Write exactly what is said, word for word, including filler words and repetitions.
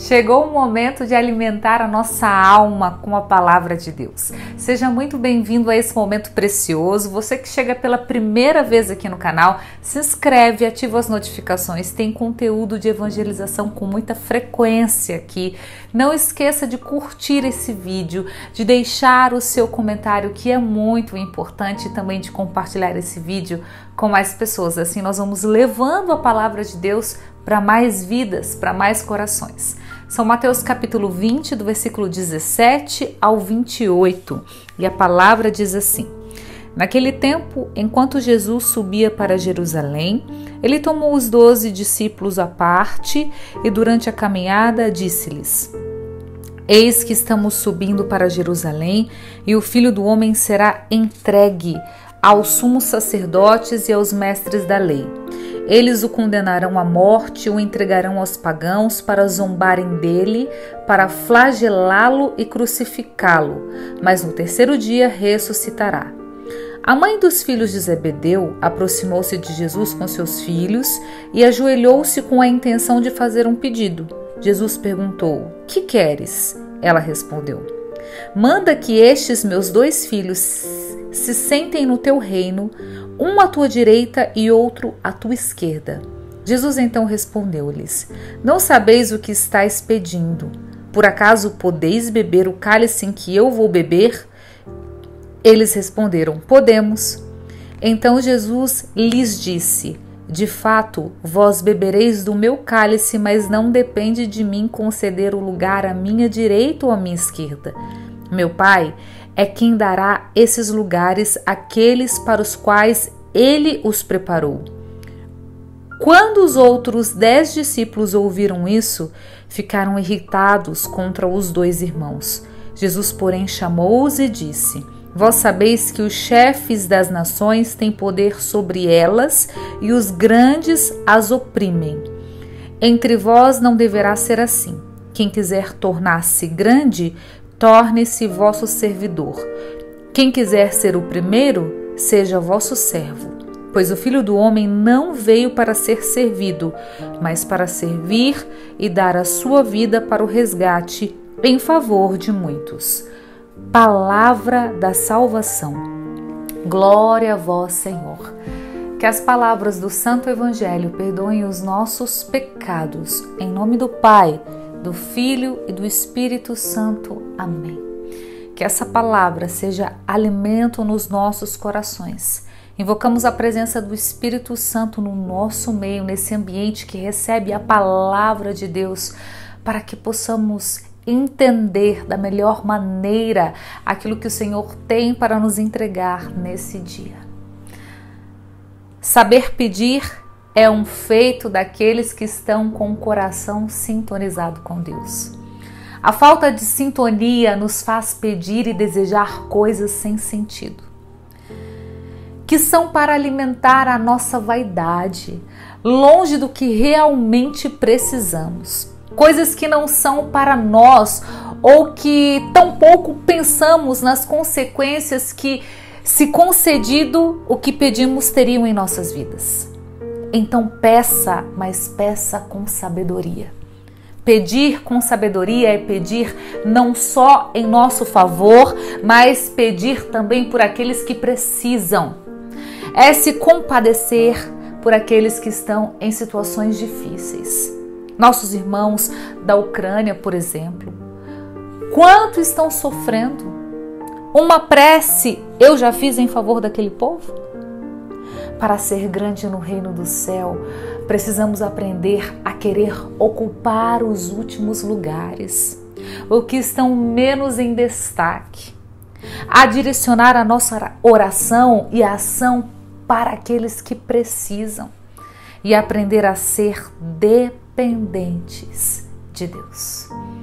Chegou o momento de alimentar a nossa alma com a palavra de Deus. Seja muito bem-vindo a esse momento precioso. Você que chega pela primeira vez aqui no canal, se inscreve, ativa as notificações. Tem conteúdo de evangelização com muita frequência aqui. Não esqueça de curtir esse vídeo, de deixar o seu comentário, que é muito importante, e também de compartilhar esse vídeo com mais pessoas. Assim nós vamos levando a palavra de Deus para mais vidas, para mais corações. São Mateus capítulo vinte, do versículo dezessete ao vinte e oito, e a palavra diz assim: Naquele tempo, enquanto Jesus subia para Jerusalém, ele tomou os doze discípulos à parte e durante a caminhada disse-lhes: Eis que estamos subindo para Jerusalém e o Filho do Homem será entregue aos sumos sacerdotes e aos mestres da lei. Eles o condenarão à morte, o entregarão aos pagãos para zombarem dele, para flagelá-lo e crucificá-lo, mas no terceiro dia ressuscitará. A mãe dos filhos de Zebedeu aproximou-se de Jesus com seus filhos e ajoelhou-se com a intenção de fazer um pedido. Jesus perguntou: Que queres? Ela respondeu: Manda que estes meus dois filhos se sentem no teu reino, um à tua direita e outro à tua esquerda. Jesus então respondeu-lhes: Não sabeis o que estáis pedindo. Por acaso podeis beber o cálice em que eu vou beber? Eles responderam: Podemos. Então Jesus lhes disse: De fato, vós bebereis do meu cálice, mas não depende de mim conceder o lugar à minha direita ou à minha esquerda. Meu Pai é quem dará esses lugares àqueles para os quais ele os preparou. Quando os outros dez discípulos ouviram isso, ficaram irritados contra os dois irmãos. Jesus, porém, chamou-os e disse: Vós sabeis que os chefes das nações têm poder sobre elas e os grandes as oprimem. Entre vós não deverá ser assim. Quem quiser tornar-se grande, torne-se vosso servidor. Quem quiser ser o primeiro, seja vosso servo. Pois o Filho do Homem não veio para ser servido, mas para servir e dar a sua vida para o resgate em favor de muitos. Palavra da salvação. Glória a vós, Senhor. Que as palavras do Santo Evangelho perdoem os nossos pecados. Em nome do Pai, do Filho e do Espírito Santo. Amém. Que essa palavra seja alimento nos nossos corações. Invocamos a presença do Espírito Santo no nosso meio, nesse ambiente que recebe a palavra de Deus, para que possamos entender da melhor maneira aquilo que o Senhor tem para nos entregar nesse dia. Saber pedir é um feito daqueles que estão com o coração sintonizado com Deus. A falta de sintonia nos faz pedir e desejar coisas sem sentido, que são para alimentar a nossa vaidade, longe do que realmente precisamos. Coisas que não são para nós ou que tampouco pensamos nas consequências que, se concedido, o que pedimos teriam em nossas vidas. Então peça, mas peça com sabedoria. Pedir com sabedoria é pedir não só em nosso favor, mas pedir também por aqueles que precisam. É se compadecer por aqueles que estão em situações difíceis. Nossos irmãos da Ucrânia, por exemplo, quanto estão sofrendo? Uma prece eu já fiz em favor daquele povo? Para ser grande no reino do céu, precisamos aprender a querer ocupar os últimos lugares, os que estão menos em destaque, a direcionar a nossa oração e a ação para aqueles que precisam e aprender a ser dependentes de Deus.